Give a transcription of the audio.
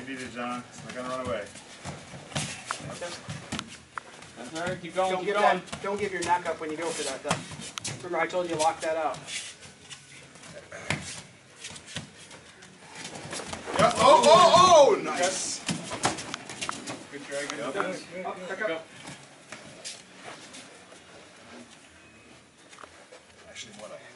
Take it easy, John. It's not gonna run away. That's all right. Keep going. Keep going. Don't give your neck up when you go for that, though. Remember, I told you lock that out. Yeah. Oh! Nice. Good try. Good Yep. job. Back up. Actually, what I